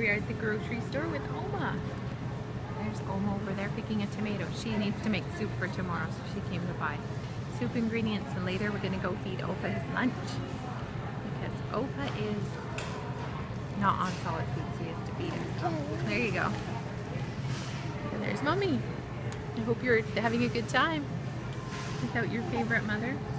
we are at the grocery store with Oma. There's Oma over there picking a tomato. She needs to make soup for tomorrow, so she came to buy soup ingredients, and later we're gonna go feed Opa his lunch because Opa is not on solid food, so he has to feed him. So there you go. And there's Mommy. I hope you're having a good time without your favorite mother.